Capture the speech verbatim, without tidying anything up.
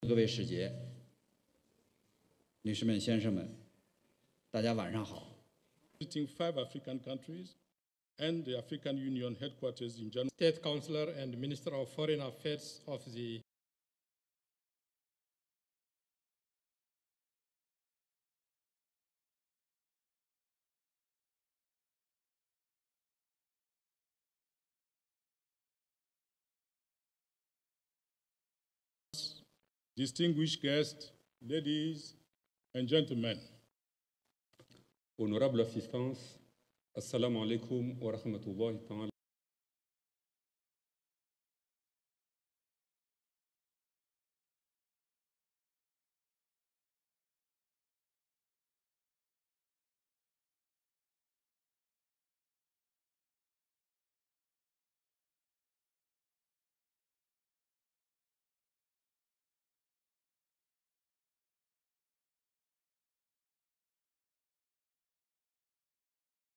各位使节、女士们、先生们，大家晚上好。 Visiting five African countries and the African Union headquarters in January. State Councilor and Minister of Foreign Affairs of the Distinguished guests, ladies and gentlemen. Honorable assistance, Assalamu alaikum wa rahmatullahi ta'ala.